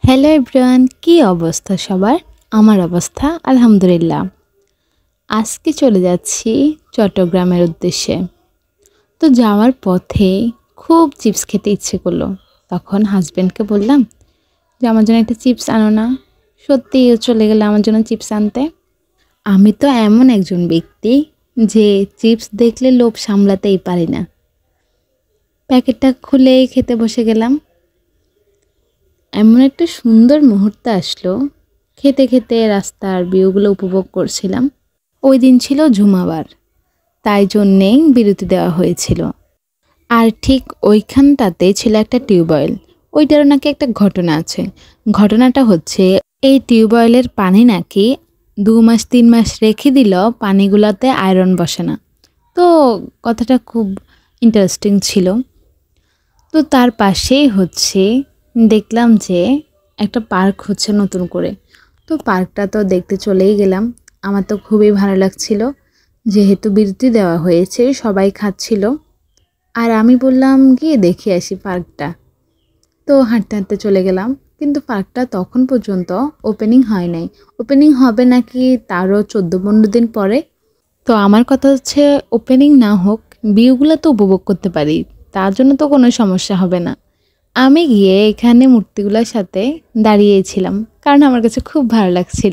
Hello everyone, কি অবস্থা সবার? আমার অবস্থা আলহামদুলিল্লাহ। আজকে চলে যাচ্ছি চট্টগ্রামের উদ্দেশ্যে। তো যাওয়ার পথে খুব চিপস খেতে ইচ্ছে করলো। তখন হাজব্যান্ডকে বললাম যে আমার জন্য একটা চিপস আনো না। সত্যি চলে গেলে আমার জন্য চিপস আনতে। আমি তো এমন একজন ব্যক্তি যে চিপস দেখলে লোভ সামলাতেই পারি না। প্যাকেটটা খুলেই খেতে বসে গেলাম। এমন একটা সুন্দর মুহূর্ত আসলো, খেতে খেতে রাস্তার ভিউগুলো উপভোগ করছিলাম। ওই দিন ছিল জুমাবার, তাই জন্যেই বিরতি দেওয়া হয়েছিল। আর ঠিক ওইখানটাতে ছিল একটা টিউবওয়েল। ওইটারও নাকি একটা ঘটনা আছে। ঘটনাটা হচ্ছে, এই টিউবওয়েলের পানি নাকি 2 মাস 3 মাস রেখে দিল পানিগুলোতে আয়রন বসে না। তো কথাটা খুব ইন্টারেস্টিং ছিল। তো তার পাশেই হচ্ছে দেখলাম যে একটা পার্ক হচ্ছে নতুন করে। তো পার্কটা তো দেখতে চলেই গেলাম। আমার তো খুবই ভালো লাগছিল, যেহেতু বিরতি দেওয়া হয়েছে, সবাই খাচ্ছিল। আর আমি বললাম গিয়ে দেখে আসি পার্কটা। তো হাঁটতে হাঁটতে চলে গেলাম, কিন্তু পার্কটা তখন পর্যন্ত ওপেনিং হয় নাই। ওপেনিং হবে নাকি তারও 14-15 দিন পরে। তো আমার কথা হচ্ছে, ওপেনিং না হোক, ভিউগুলো তো উপভোগ করতে পারি, তার জন্য তো কোনো সমস্যা হবে না। আমি গিয়ে এখানে মূর্তিগুলোর সাথে দাঁড়িয়েছিলাম, কারণ আমার কাছে খুব ভালো লাগছিল।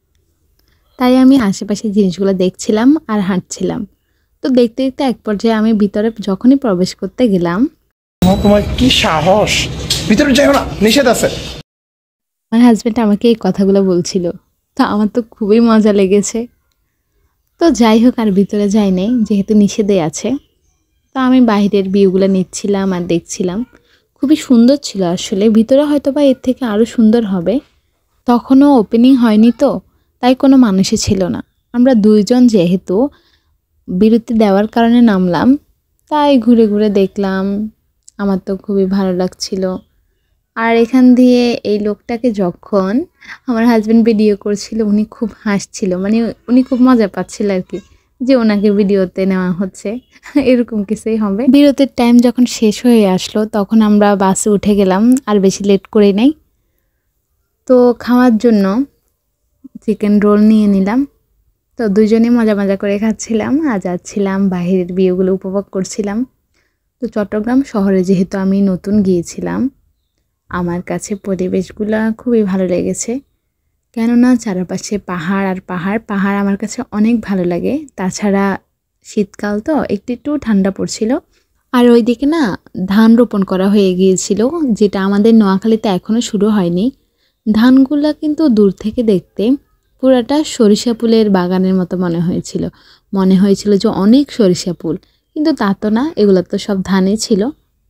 তাই আমি আশেপাশের জিনিসগুলো দেখছিলাম আর হাঁটছিলাম। তো দেখতে দেখতে এক পর্যায়ে আমি ভিতরে যখনই প্রবেশ করতে গেলাম, তোমার কি সাহস, ভিতরে যাও না, নিষেধ আছে। আমার হাজব্যান্ড আমাকে এই কথাগুলো বলছিল। তো আমার তো খুবই মজা লেগেছে। তো যাই হোক, আর ভিতরে যাই নাই, যেহেতু নিষেধে আছে। তো আমি বাইরের ভিউগুলো নিচ্ছিলাম আর দেখছিলাম। খুবই সুন্দর ছিল আসলে। ভিতরে হয়তো বা এর থেকে আরও সুন্দর হবে। তখনও ওপেনিং হয়নি, তো তাই কোনো মানুষই ছিল না। আমরা 2 জন যেহেতু বিরতি দেওয়ার কারণে নামলাম, তাই ঘুরে ঘুরে দেখলাম। আমার তো খুবই ভালো লাগছিল। আর এখান দিয়ে এই লোকটাকে যখন আমার হাজব্যান্ড ভিডিও করছিল, উনি খুব হাসছিল, মানে উনি খুব মজা পাচ্ছিল আর কি, যে ওনাকে ভিডিওতে নেওয়া হচ্ছে। এরকম কিছুই হবে। বিরতির টাইম যখন শেষ হয়ে আসলো, তখন আমরা বাসে উঠে গেলাম, আর বেশি লেট করে নাই। তো খাওয়ার জন্য চিকেন রোল নিয়ে নিলাম। তো দুজনেই মজা মজা করে খাচ্ছিলাম আর যাচ্ছিলাম, বাইরের ভিউগুলো উপভোগ করছিলাম। তো চট্টগ্রাম শহরে যেহেতু আমি নতুন গিয়েছিলাম, আমার কাছে পরিবেশগুলো খুবই ভালো লেগেছে। কেননা চারপাশে পাহাড় আর পাহাড় পাহাড় আমার কাছে অনেক ভালো লাগে। তাছাড়া শীতকাল তো একটু ঠান্ডা পড়ছিল। আর ওইদিকে না ধান রোপণ করা হয়ে গিয়েছিল, যেটা আমাদের নোয়াখালীতে এখনও শুরু হয়নি। ধানগুলা কিন্তু দূর থেকে দেখতে পুরাটা সরিষা ফুলের বাগানের মতো মনে হয়েছিল যে অনেক সরিষা ফুল, কিন্তু তা তো না, এগুলো তো সব ধানই ছিল।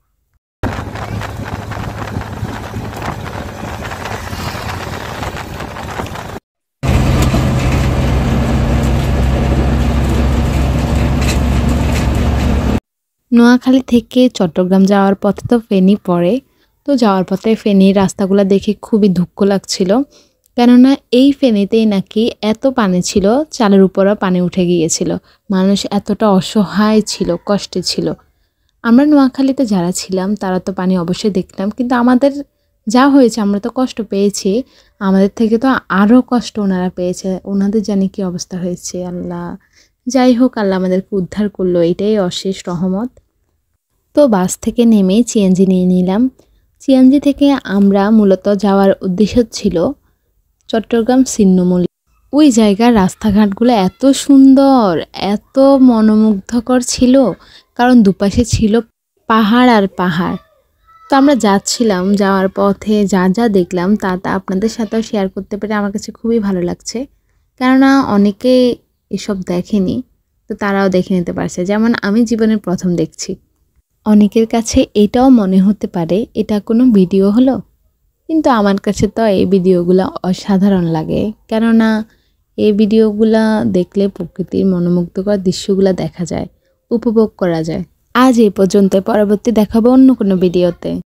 নোয়াখালী থেকে চট্টগ্রাম যাওয়ার পথে তো ফেনী পড়ে। তো যাওয়ার পথে ফেনীর রাস্তাগুলো দেখে খুবই দুঃখ লাগছিল, কেননা এই ফেনীতেই নাকি এত পানি ছিল, চালের উপরও পানি উঠে গিয়েছিল। মানুষ এতটা অসহায় ছিল, কষ্টে ছিল। আমরা নোয়াখালীতে যারা ছিলাম তারা তো পানি অবশ্যই দেখলাম, কিন্তু আমাদের যা হয়েছে, আমরা তো কষ্ট পেয়েছি, আমাদের থেকে তো আরও কষ্ট ওনারা পেয়েছে। ওনাদের জানি কি অবস্থা হয়েছে আল্লাহ। যাই হোক, আল্লাহ আমাদেরকে উদ্ধার করলো, এটাই অশেষ রহমত। তো বাস থেকে নেমে সিএনজি নিয়ে নিলাম। সিএনজি থেকে আমরা মূলত যাওয়ার উদ্দেশ্য ছিল চট্টগ্রাম ছিন্নমূল। ওই জায়গার রাস্তাঘাটগুলো এত সুন্দর, এত মনোমুগ্ধকর ছিল, কারণ দুপাশে ছিল পাহাড় আর পাহাড়। তো আমরা যাচ্ছিলাম, যাওয়ার পথে যা যা দেখলাম তা আপনাদের সাথেও শেয়ার করতে পেরে আমার কাছে খুবই ভালো লাগছে। কেননা অনেকে এসব দেখেনি, তো তারাও দেখে নিতে পারছে। যেমন আমি জীবনের প্রথম দেখছি। অনেকের কাছে এটাও মনে হতে পারে এটা কোনো ভিডিও হলো, কিন্তু আমার কাছে তো এই ভিডিওগুলো অসাধারণ লাগে। কেননা এই ভিডিওগুলো দেখলে প্রকৃতির মনোমুগ্ধকর দৃশ্যগুলো দেখা যায়, উপভোগ করা যায়। আজ এই পর্যন্ত, পরবর্তী দেখাবো অন্য কোনো ভিডিওতে।